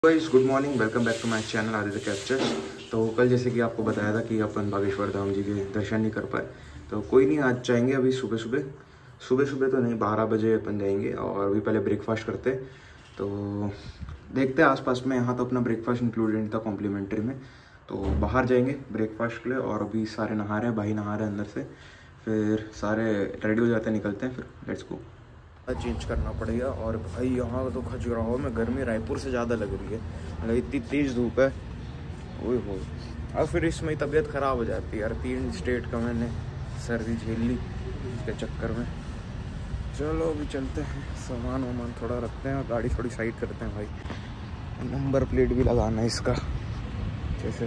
Guys good morning, welcome back to my channel Aditya captures. तो कल जैसे कि आपको बताया था कि अपन बागेश्वर धाम जी के दर्शन नहीं कर पाए, तो कोई नहीं, आज जाएंगे। अभी सुबह सुबह तो नहीं, 12 बजे अपन जाएंगे और अभी पहले ब्रेकफास्ट करते। तो देखते हैं आसपास में, यहाँ तो अपना ब्रेकफास्ट इंक्लूडेड था कॉम्प्लीमेंट्री में, तो बाहर जाएंगे ब्रेकफास्ट के लिए। और अभी सारे नहा रहे हैं, भाई नहा रहे हैं अंदर से, फिर सारे रेडी हो जाते हैं, निकलते हैं, फिर लेट्स गो। चेंज करना पड़ेगा। और भाई यहाँ तो खजुराहो में गर्मी रायपुर से ज़्यादा लग रही है, मतलब इतनी तेज़ धूप है। ओए हो, और फिर इसमें तबीयत ख़राब हो जाती है यार। 3 स्टेट का मैंने सर्दी झेल ली इसके चक्कर में। चलो अभी चलते हैं, सामान वामान थोड़ा रखते हैं और गाड़ी थोड़ी साइड करते हैं भाई। नंबर प्लेट भी लगाना है इसका, जैसे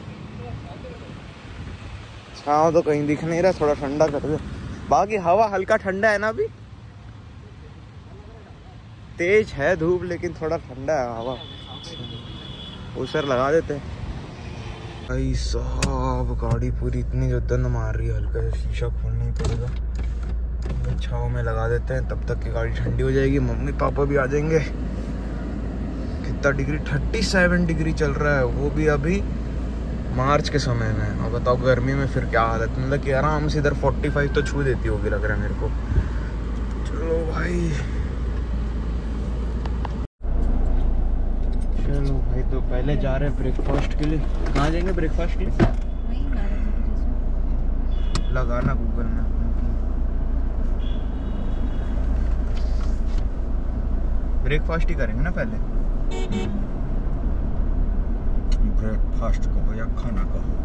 छाँव तो कहीं दिख नहीं रहा, थोड़ा ठंडा कर दे। बाकी हवा हल्का ठंडा है ना, अभी तेज है धूप लेकिन थोड़ा ठंडा है हवा। उसे लगा देते हैं भाई साहब। गाड़ी पूरी इतनी जो दन मार रही है, हल्का सा शीशा खोलना ही पड़ेगा। छाँव में लगा देते हैं, तब तक की गाड़ी ठंडी हो जाएगी। मम्मी पापा भी आ जाएंगे। कितना डिग्री, 37 डिग्री चल रहा है, वो भी अभी मार्च के समय में। और बताओ गर्मी में फिर क्या हालत, मतलब कि आराम से इधर 45 तो छू देती होगी लग रहा है मेरे को। चलो भाई, चलो भाई, तो पहले जा रहे हैं ब्रेकफास्ट के लिए। कहाँ जाएंगे ब्रेकफास्ट के लिए? लगाना गूगल में। ब्रेकफास्ट ही करेंगे ना पहले। ब्रेकफास्ट कहो या खाना कहो,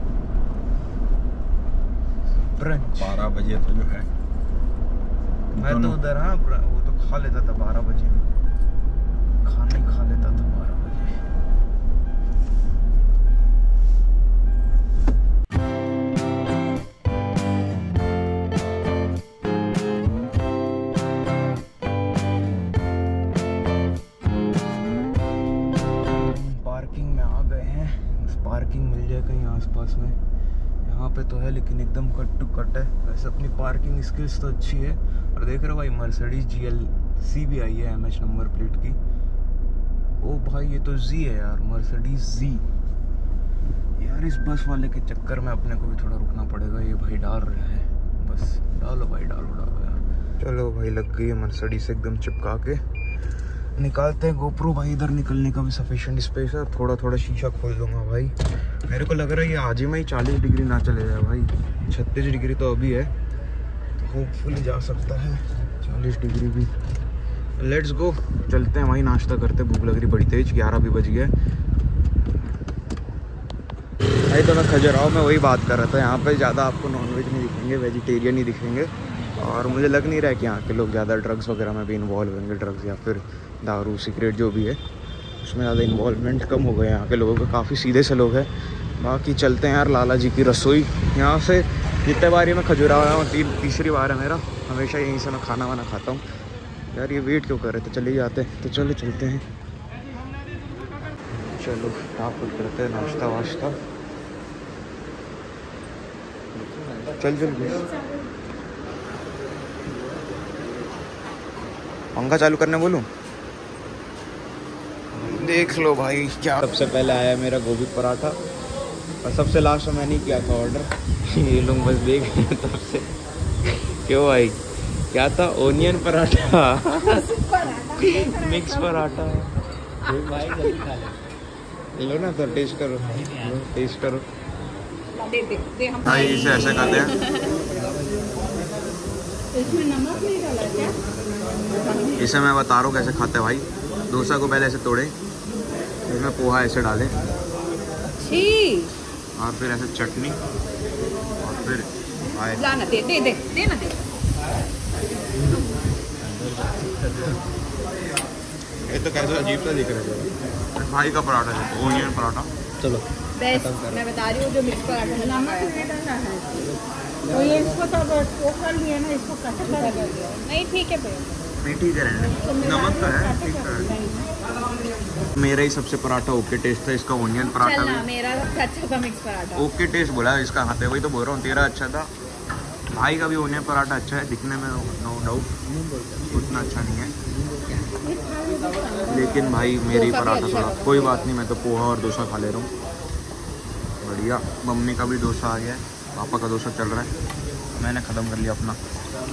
ब्रंच 12 बजे तो जो है। मैं तो उधर, हाँ वो तो खा लेता था 12 बजे, खाना ही खा लेता था 12 बजे। पार्किंग में आ गए हैं, पार्किंग मिल जाए कहीं आसपास में। यहाँ पे तो है लेकिन एकदम कट टू कट है। वैसे अपनी पार्किंग स्किल्स तो अच्छी है। और देख रहे हो भाई, मर्सिडीज GLC भी आई है MH नंबर प्लेट की। ओ भाई, ये तो Z है यार, मर्सिडीज Z। यार इस बस वाले के चक्कर में अपने को भी थोड़ा रुकना पड़ेगा। ये भाई डाल रहा है, बस डालो भाई, डालो यार। चलो भाई, लग गई है मर्सिडीज से एकदम चिपका के। निकालते हैं गोप्रो भाई, इधर निकलने का भी सफिशिएंट स्पेस है। थोड़ा थोड़ा शीशा खोल दूंगा भाई। मेरे को लग रहा है ये आज में ही 40 डिग्री ना चले जाए भाई। 36 डिग्री तो अभी है, तो होपफुली जा सकता है 40 डिग्री भी। लेट्स गो, चलते हैं भाई, नाश्ता करते। भूख लग रही बड़ी तेज, 11 भी बज गया भाई। तो मैं खजुराहो में वही बात कर रहा था, यहाँ पे ज़्यादा आपको नॉनवेज नहीं दिखेंगे, वेजिटेरियन ही दिखेंगे। और मुझे लग नहीं रहा है कि यहाँ के लोग ज़्यादा ड्रग्स वगैरह में भी इन्वॉल्व होंगे। ड्रग्स या फिर दारू सिगरेट जो भी है, उसमें ज़्यादा इन्वॉल्वमेंट कम हो गए यहाँ के लोगों का। काफ़ी सीधे से लोग हैं। बाकी चलते हैं यार, लाला जी की रसोई। यहाँ से जितने बार ही मैं खजुराहो आया हूँ, तीसरी बार है मेरा। हमेशा यहीं से मैं खाना वाना खाता हूँ। यार ये वेट क्यों कर रहे थे, चले जाते हैं। तो चलो चलते हैं, चलो फटाफट करते हैं नाश्ता वाश्ता। चल पंखा चालू करने बोलूं? देख लो भाई क्या। सबसे पहले आया मेरा गोभी पराठा, और सबसे लास्ट में मैंने किया था ऑर्डर। ये लोग बस देख रहे हैं तब से। क्यों भाई, क्या था? Onion paratha mix paratha. लो ना, तो टेस्ट करो, टेस्ट करो। भाई इसे ऐसे करते हैं, इसमें नमक नहीं डाला क्या? इसे मैं बता रहा हूँ कैसे खाते हैं भाई। डोसा को पहले ऐसे तोड़े, इसमें पोहा ऐसे डालें, और फिर ऐसे चटनी, और फिर दे ना। ये तो कैसा अजीब सा दिख रहा है भाई का पराठा है, ओनियन पराठा। चलो बेस्ट, मैं बता रही हूँ जो मिक्स पराठा है, नमक नहीं डालना है। तो ये इसको तो पोखर लिया ना, इसको कच्चा कर दिया। नहीं ठीक है भैया, नहीं ठीक है, नमक तो है, ठीक है। मेरा ही सबसे पराठा ओके टेस्ट था, इसका ओनियन पराठा भी मेरा अच्छा था मिक्स पराठा। ओके टेस्ट बोला इसका, खाते वही तो बोल रहा हूँ। तेरा अच्छा था, भाई का भी ओनियन पराठा अच्छा है दिखने में, नो डाउट उतना अच्छा नहीं है। लेकिन भाई मेरी पराठा थोड़ा, कोई बात नहीं, मैं तो पोहा और डोसा खा ले रहा हूँ। बढ़िया। मम्मी का भी डोसा आ गया है, पापा का डोसा चल रहा है, मैंने ख़त्म कर लिया अपना।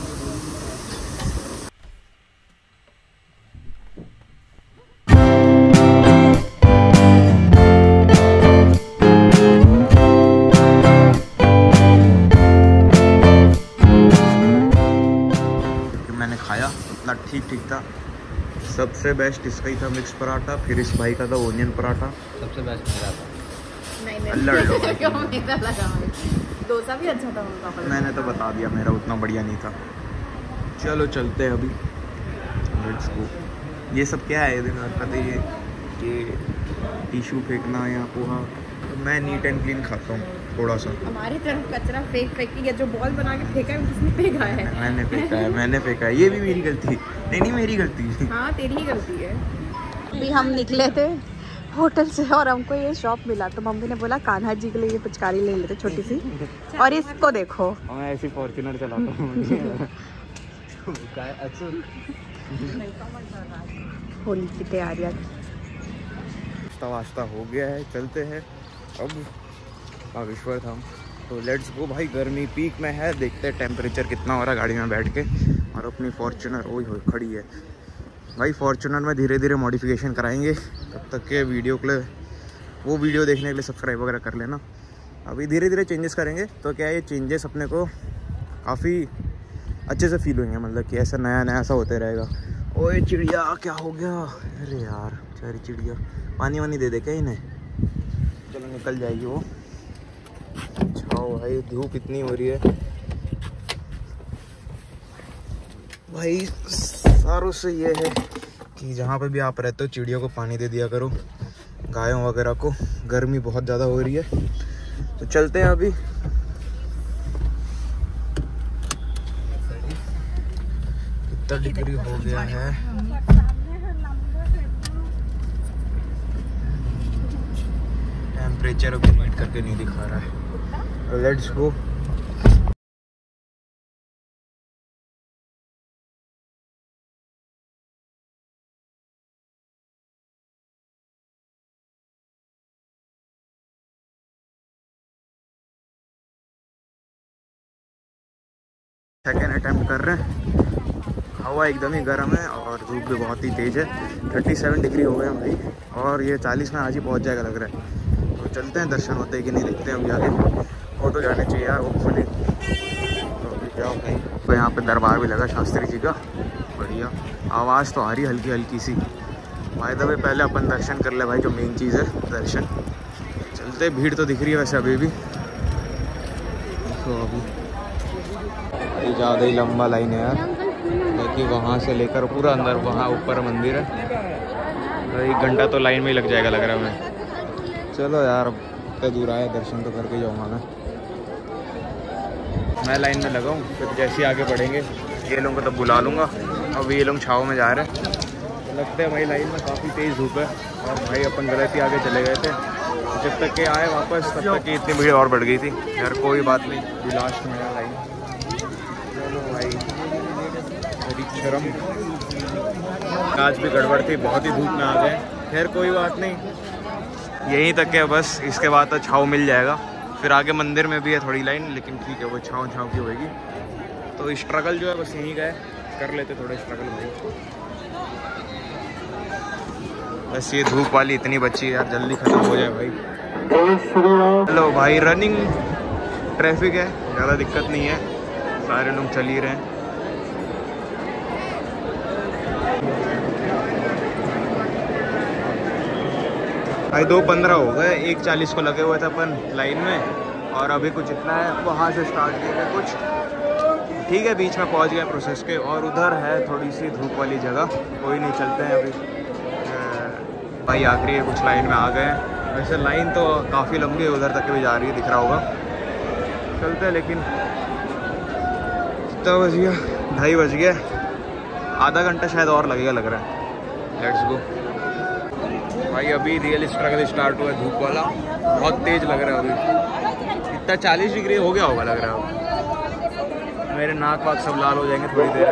मैंने खाया, इतना ठीक था। सबसे बेस्ट इसका ही था मिक्स पराठा, फिर इस भाई का था ओनियन पराठा। सबसे बेस्ट मेरा था। नहीं लड़ लो। क्यों मेरा लगा मुझे। डोसा भी अच्छा था उनका। मैंने तो बता दिया मेरा उतना बढ़िया नहीं था। चलो चलते हैं अभी, लेट्स गो। ये सब क्या है पता ही है कि टिश्यू फेंकना या पोहा, तो मैं नीट एंड क्लीन खाता हूँ थोड़ा सा। हमारी तरफ कचरा फेंक के जो बॉल बना के फेंका है, किसने फेंका है? मैंने फेंका है। ये भी मेरी गलती नहीं मेरी गलती है। हाँ तेरी ही गलती है। अभी हम निकले थे होटल से और हमको ये शॉप मिला, तो मम्मी ने बोला कान्हा जी के लिए ये पिचकारी ले लेते छोटी सी। और इसको देखो, मैं ऐसी फॉर्च्यूनर चलाता हूँ। होली की तैयारियाँ। वास्ता हो गया है, चलते हैं अब बागेश्वर धाम। तो लेट्स गो भाई। गर्मी पीक में है, देखते हैं टेम्परेचर कितना हो रहा है गाड़ी में बैठ के। और अपनी फॉर्च्यूनर ओही हो खड़ी है भाई। फॉर्च्यूनर में धीरे धीरे मॉडिफिकेशन कराएंगे, तब तक के वीडियो के लिए, वो वीडियो देखने के लिए सब्सक्राइब वगैरह कर लेना। अभी धीरे धीरे चेंजेस करेंगे, तो क्या है ये चेंजेस अपने को काफ़ी अच्छे से फील होंगे, मतलब कि ऐसा नया सा होते रहेगा। ओए चिड़िया, क्या हो गया? अरे यार बेचारी चिड़िया, पानी वानी दे दे क्या इन्हें? चलो निकल जाएगी वो। छाओ भाई, धूप इतनी हो रही है भाई। सारों से ये है कि जहाँ पे भी आप रहते हो चिड़ियों को पानी दे दिया करो, गायों वगैरह को। गर्मी बहुत ज़्यादा हो रही है, तो चलते हैं अभी। कितना डिग्री हो गया है? टेम्परेचर अभी मीट करके नहीं दिखा रहा है। Let's go. सेकेंड अटेम्प्ट कर रहे हैं। हवा एकदम ही गर्म है और धूप भी बहुत ही तेज़ है। 37 डिग्री हो गया भाई, और ये 40 में आज ही पहुंच जाएगा लग रहा है। तो चलते हैं, दर्शन होते हैं कि नहीं देखते हैं अभी आगे। फोटो जाने चाहिए यार होपफुली। तो अभी क्या भाई, तो यहाँ पे दरबार भी लगा शास्त्री जी का, बढ़िया। आवाज़ तो आ रही हल्की हल्की सी। भाई दबे पहले अपन दर्शन कर ले भाई, जो मेन चीज़ है दर्शन। चलते, भीड़ तो दिख रही है वैसे अभी भी। तो अभी ज़्यादा ही लंबा लाइन है यार, क्योंकि वहाँ से लेकर पूरा अंदर वहाँ ऊपर मंदिर है। तो 1 घंटा तो लाइन में ही लग जाएगा लग रहा है मैं। चलो यार, इतना दूर आया, दर्शन तो करके जाऊँगा मैं लाइन में लगा हूँ। फिर जैसे ही आगे बढ़ेंगे ये लोगों को तो बुला लूँगा। अब ये लोग छाँव में जा रहे हैं, लगता है भाई लाइन में काफ़ी तेज़ धूप है। और भाई अपन गलत ही आगे चले गए थे, जब तक के आए वापस तब तक की इतनी भीड़ और बढ़ गई थी यार। कोई बात नहीं, लास्ट में है लाइन। चलो भाई, बड़ी शर्म, आज भी गड़बड़ थी, बहुत ही धूप में आ गए। खैर कोई बात नहीं, यहीं तक है बस। इसके बाद तो छाँव मिल जाएगा। फिर आगे मंदिर में भी है थोड़ी लाइन, लेकिन ठीक है वो छाँव की होगी। तो स्ट्रगल जो है बस यहीं का है, कर लेते थोड़ा स्ट्रगल भाई। बस ये धूप वाली इतनी बची यार, जल्दी ख़त्म हो जाए भाई। हेलो भाई, रनिंग ट्रैफिक है, ज़्यादा दिक्कत नहीं है, सारे लोग चल ही रहे हैं। भाई 2:15 हो गए, 1:40 को लगे हुए थे अपन लाइन में, और अभी कुछ इतना है। वहाँ से स्टार्ट किया कुछ, ठीक है, बीच में पहुँच गए प्रोसेस के। और उधर है थोड़ी सी धूप वाली जगह, कोई नहीं, चलते हैं अभी। भाई आखिरी है, कुछ लाइन में आ गए हैं। वैसे लाइन तो काफ़ी लंबी है, उधर तक भी जा रही है, दिख रहा होगा। चलते हैं, लेकिन कितना बज गया? 2:30 बज गया, आधा घंटा शायद और लगेगा लग रहा है। लेट्स गो भाई। अभी रियल स्ट्रगल स्टार्ट हुआ है, धूप वाला बहुत तेज़ लग रहा है अभी। इतना 40 डिग्री हो गया होगा लग रहा है। मेरे नाक वाक सब लाल हो जाएंगे थोड़ी देर।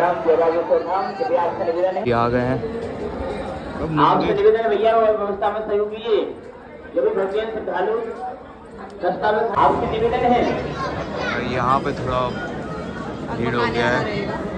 ये आ गए हैं भैया व्यवस्था में सहयोग कीजिए, जो भी भक्तियां श्रद्धालु रास्ता में आपसे निवेदन है। यहाँ पे थोड़ा भीड़ हो गया है।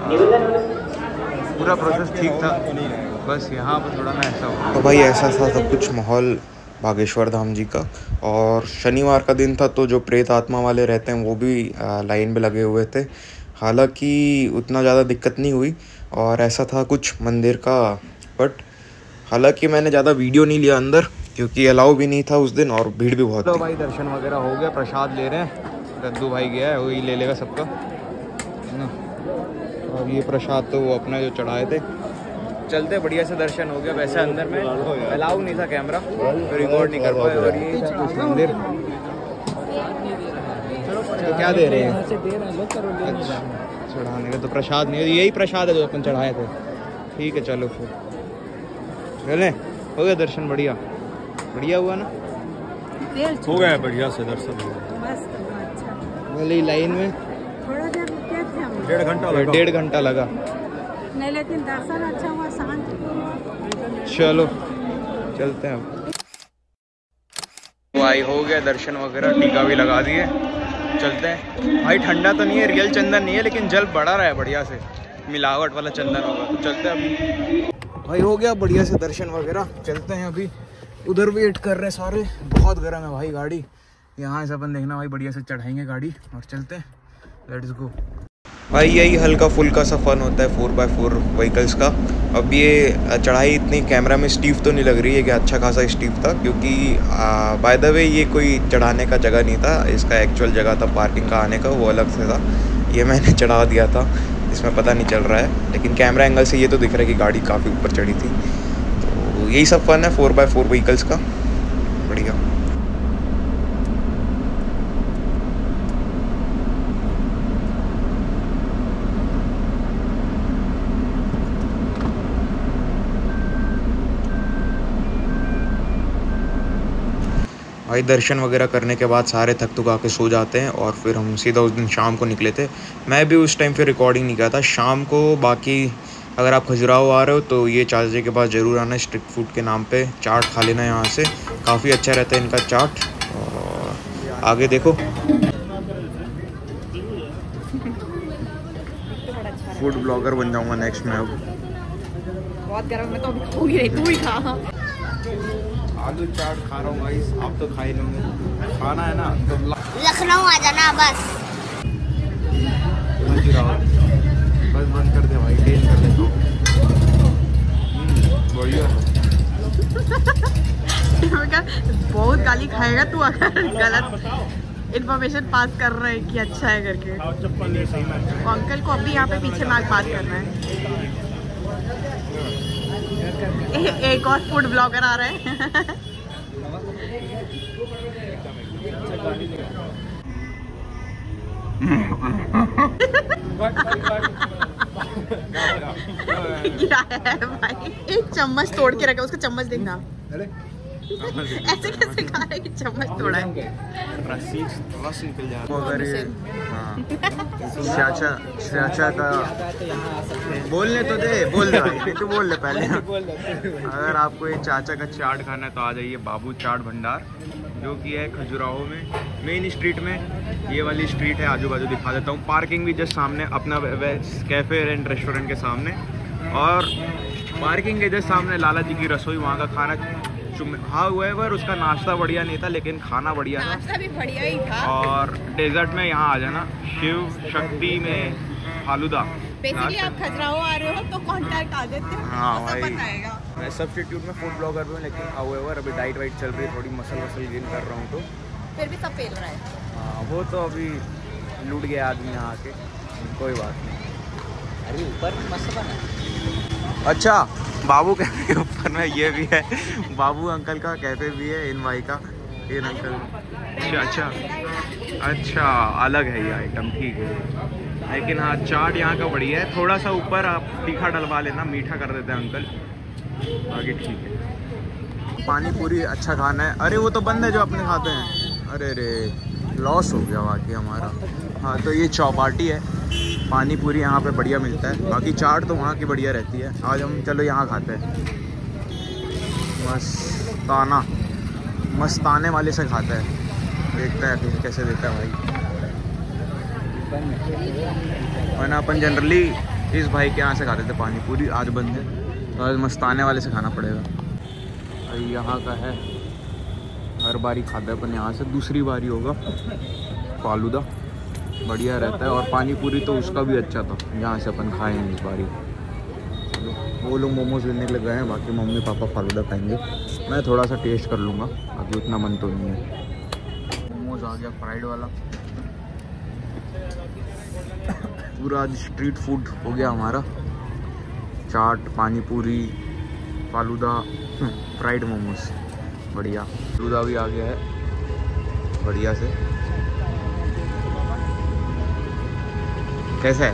पूरा प्रोसेस ठीक था, बस यहाँ पे थोड़ा ना ऐसा हो। तो भाई ऐसा था सब कुछ माहौल बागेश्वर धाम जी का। और शनिवार का दिन था तो जो प्रेत आत्मा वाले रहते हैं वो भी लाइन में लगे हुए थे। हालांकि उतना ज़्यादा दिक्कत नहीं हुई और ऐसा था कुछ मंदिर का। बट हालांकि मैंने ज़्यादा वीडियो नहीं लिया अंदर क्योंकि अलाउ भी नहीं था उस दिन और भीड़ भी बहुत थी। तो भाई दर्शन वगैरह हो गया, प्रसाद ले रहे हैं। दद्दू भाई गया है, वही ले लेगा सबका है ना। और ये प्रसाद तो वो अपना जो चढ़ाए थे। चलते बढ़िया से दर्शन हो गया। वैसे अंदर में अलाउ नहीं था कैमरा, तो रिकॉर्ड नहीं कर पाए। और ये मंदिर तो क्या दे रहे हैं? अच्छा, चढ़ाने का तो प्रसाद नहीं है, यही प्रसाद है जो अपन चढ़ाए थे। ठीक है चलो फिर चले। हो गया दर्शन, बढ़िया बढ़िया हुआ ना? हो गया बढ़िया से दर्शन हो गया। वाली लाइन में थोड़ा देर रुके थे हम, 1.5 घंटा लगा। नहीं लेकिन दर्शन अच्छा हुआ, शांत। चलो चलते हैं अब। भाई हो गया दर्शन वगैरह, टीका भी लगा दिए। चलते हैं भाई। ठंडा तो नहीं है, रियल चंदन नहीं है, लेकिन जल बढ़ा रहा है बढ़िया से, मिलावट वाला चंदन होगा। तो चलते हैं अभी। भाई हो गया बढ़िया से दर्शन वगैरह, चलते हैं अभी। उधर वेट कर रहे हैं सारे, बहुत गर्म है भाई गाड़ी। यहाँ से अपन देखना भाई, बढ़िया से चढ़ाएंगे गाड़ी और चलते हैं। लेट्स गो भाई। यही हल्का फुल्का सा फन होता है 4x4 व्हीकल्स का। अब ये चढ़ाई इतनी कैमरा में स्टीफ तो नहीं लग रही है कि अच्छा खासा स्टीफ था, क्योंकि बाय द वे ये कोई चढ़ाने का जगह नहीं था। इसका एक्चुअल जगह था पार्किंग का आने का, वो अलग से था। ये मैंने चढ़ा दिया था, इसमें पता नहीं चल रहा है, लेकिन कैमरा एंगल से ये तो दिख रहा है कि गाड़ी काफ़ी ऊपर चढ़ी थी। तो यही सब फन है 4x4 व्हीकल्स का, बढ़िया। भाई दर्शन वगैरह करने के बाद सारे थक थुका के सो जाते हैं और फिर हम सीधा उस दिन शाम को निकले थे। मैं भी उस टाइम फिर रिकॉर्डिंग नहीं किया था शाम को। बाकी अगर आप खजुराहो आ रहे हो तो ये चाचा जी के पास ज़रूर आना, स्ट्रीट फूड के नाम पे चाट खा लेना यहाँ से, काफ़ी अच्छा रहता है इनका चाट। और आगे देखो, फूड ब्लॉगर बन जाऊँगा नेक्स्ट में। अब बहुत गर्म है तो अभी खा ही रही, तू ही खा। आलू चाट खा रहा हूँ गाइस, आप तो खा ही लोगे। खाना है ना तो लखनऊ आ जाना बस। बस बंद कर दे भाई, डेल कर दे। बढ़िया। बहुत गाली खाएगा तू अगर गलत इन्फॉर्मेशन पास कर रहे हैं कि अच्छा है करके। अंकल को अभी यहाँ पे पीछे नाक बात करना है। एक और फूड ब्लॉगर आ रहे हैं। क्या है भाई, एक चम्मच तोड़ के रखा, उसका चम्मच देखना। ऐसे कैसे खा रहे कि चम्मच तोड़ा है? रस निकल जाता है। अगर ये चाचा का बोलने तो दे, बोल दे भाई, तू बोल ले पहले। अगर आपको ये चाचा का चाट खाना है तो आ जाइए बाबू चाट भंडार, जो कि है खजुराहो में मेन स्ट्रीट में। ये वाली स्ट्रीट है, आजू बाजू दिखा देता हूँ। पार्किंग भी जस्ट सामने, अपना कैफ़े एंड रेस्टोरेंट के सामने, और पार्किंग के जस्ट सामने लाला जी की रसोई, वहाँ का खाना हाउएवर उसका नाश्ता बढ़िया नहीं था, लेकिन खाना बढ़िया था। नाश्ता भी बढ़िया ही था। और डेजर्ट में यहाँ आ जाना, शिव शक्ति में फालूदा। बेसिकली आप खजुराहो आ रहे हो तो कांटेक्ट आ देते हो। हाँ तो भाई, बताएगा। मैं सब्स्टिट्यूट में फूड ब्लॉगर भी हूँ, लेकिन हाउएवर अभी डाइट वाइट चल रही है, थोड़ी मसल गेन कर रहा हूँ, तो फिर भी सब पेल रहा है। हाँ वो तो अभी लूट गया आदमी यहाँ आके, कोई बात नहीं। अरे ऊपर मस्त बना। अच्छा, बाबू कैफे के ऊपर में ये भी है, बाबू अंकल का कैफे भी है, इन भाई का, इन अंकल। अच्छा अच्छा, अलग है ये आइटम, ठीक है। लेकिन हाँ चाट यहाँ का बढ़िया है। थोड़ा सा ऊपर आप तीखा डलवा लेना, मीठा कर देते हैं अंकल, आगे ठीक है। पानी पूरी अच्छा खाना है। अरे वो तो बंद है जो अपने खाते हैं। अरे रे, लॉस हो गया बाकी हमारा। हाँ तो ये चौपाटी है, पानी पूरी यहाँ पे बढ़िया मिलता है, बाकी चाट तो वहाँ की बढ़िया रहती है। आज हम चलो यहाँ खाते हैं, मस्ताने वाले से खाते हैं, देखते हैं फिर कैसे देता है भाई। वरना अपन जनरली इस भाई के यहाँ से खाते थे पानी पूरी, आज बंद है तो आज मस्ताने वाले से खाना पड़ेगा भाई। यहाँ का है, हर बारी खाते हैं अपन यहाँ से, दूसरी बारी होगा फालूदा, बढ़िया रहता है। और पानी पूरी तो उसका भी अच्छा था जहाँ से अपन खाए हैं इस बारी। वो लोग मोमोज लेने के लिए गए हैं, बाकी मम्मी पापा फालूदा खाएंगे। मैं थोड़ा सा टेस्ट कर लूँगा, बाकी उतना मन तो नहीं है। मोमोज आ गया फ्राइड वाला, पूरा आज स्ट्रीट फूड हो गया हमारा। चाट, पानी पूरी, फालूदा, फ्राइड मोमोज, बढ़िया। फालूदा भी आ गया है बढ़िया से। कैसा है?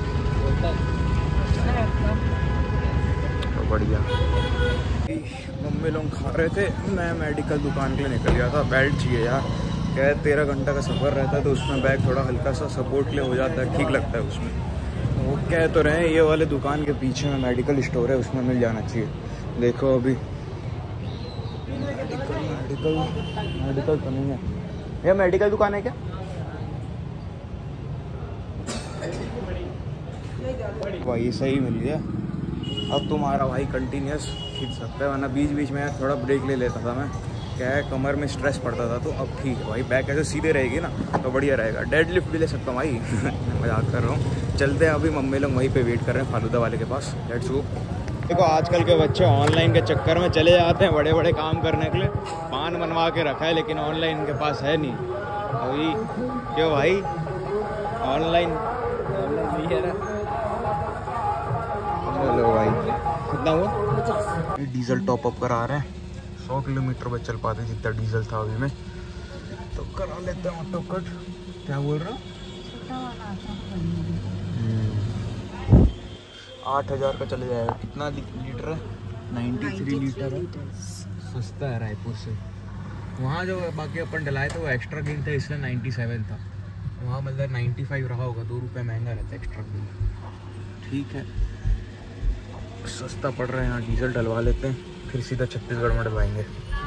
तो बढ़िया। मम्मी लोग खा रहे थे, मैं मेडिकल दुकान के लिए निकल गया था। बेल्ट चाहिए यार, क्या है 13 घंटा का सफ़र रहता है तो उसमें बैग थोड़ा हल्का सा सपोर्ट के लिए हो जाता है, ठीक लगता है उसमें। वो कह तो रहे हैं ये वाले दुकान के पीछे में मेडिकल स्टोर है, उसमें मिल जाना चाहिए। देखो अभी मेडिकल तो नहीं है। ये मेडिकल दुकान है क्या? भाई सही मिल गया। अब तुम्हारा भाई कंटिन्यूस खींच सकता है, वरना बीच बीच में थोड़ा ब्रेक ले लेता था मैं, क्या है कमर में स्ट्रेस पड़ता था। तो अब ठीक है भाई, बैक ऐसे सीधे रहेगी ना तो बढ़िया रहेगा। डेड लिफ्ट भी ले सकता हूँ भाई। मजाक कर रहा हूँ। चलते हैं, अभी मम्मी लोग वहीं पे वेट कर रहे हैं फालूदा वाले के पास। Let's go. देखो आजकल के बच्चे ऑनलाइन के चक्कर में चले जाते हैं बड़े बड़े काम करने के लिए। पान बनवा के रखा है लेकिन ऑनलाइन इनके पास है नहीं अभी। क्यों भाई? ऑनलाइन नहीं है ना। चलो भाई, कितना हुआ? डीजल टॉप अप करा रहे हैं। 100 किलोमीटर बस चल पाते जितना डीजल था अभी में, तो करा लेते हैं ऑटो कट। क्या बोल रहा? 8000 का चले जाएगा। कितना लीटर है? 93 लीटर है। सस्ता है रायपुर से। वहाँ जो बाकी अपन डलाए थे वो एक्स्ट्रा गिन था, इसलिए 97 था। वहाँ मतलब 95 रहा होगा, 2 रुपये महंगा रहता है एक्स्ट्रा गिन। ठीक है, सस्ता पड़ रहा है यहाँ। डीजल डलवा लेते हैं, फिर सीधा छत्तीसगढ़ में डलवाएंगे।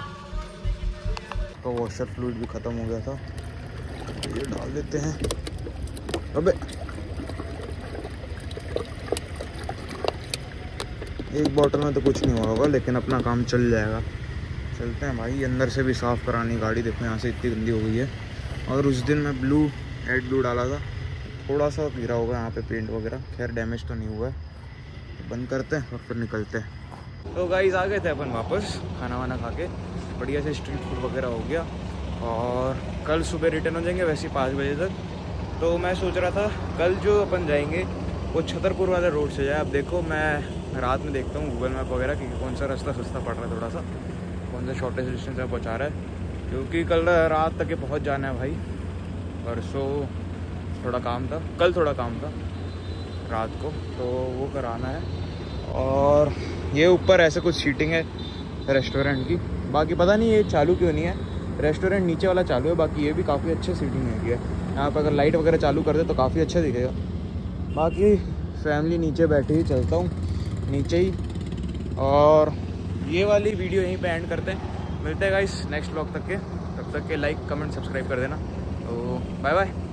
तो वॉशर फ्लूइड भी ख़त्म हो गया था, ये डाल देते हैं। अबे एक बोतल में तो कुछ नहीं हुआ होगा, लेकिन अपना काम चल जाएगा। चलते हैं भाई। अंदर से भी साफ़ करानी गाड़ी, देखो यहाँ से इतनी गंदी हो गई है। और उस दिन मैं एड ब्लू डाला था, थोड़ा सा गिरा होगा यहाँ पे पेंट वगैरह, खैर डैमेज तो नहीं हुआ है। बंद करते हैं और फिर निकलते हैं। तो गाइस आ गए थे अपन वापस, खाना वाना खा के बढ़िया से स्ट्रीट फूड वगैरह हो गया। और कल सुबह रिटर्न हो जाएंगे वैसे 5 बजे तक। तो मैं सोच रहा था कल जो अपन जाएंगे वो छतरपुर वाले रोड से जाए। अब देखो मैं रात में देखता हूँ गूगल मैप वगैरह कि कौन सा रास्ता सस्ता पड़ रहा है, थोड़ा सा कौन सा शॉर्टेज डिस्टेंस में पहुँचा रहा है। क्योंकि कल रात तक पहुँच जाना है भाई। परसों थोड़ा काम था, कल थोड़ा काम था रात को, तो वो कराना है। और ये ऊपर ऐसे कुछ सीटिंग है रेस्टोरेंट की, बाकी पता नहीं ये चालू क्यों नहीं है। रेस्टोरेंट नीचे वाला चालू है, बाकी ये भी काफ़ी अच्छे सीटिंग है। यहाँ पर अगर लाइट वगैरह चालू कर दे तो काफ़ी अच्छा दिखेगा। बाकी फैमिली नीचे बैठी ही, चलता हूँ नीचे ही। और ये वाली वीडियो यहीं पे एंड करते हैं। मिलते हैं गाइस नेक्स्ट व्लॉग तक के, तब तक के लाइक कमेंट सब्सक्राइब कर देना। तो बाय बाय।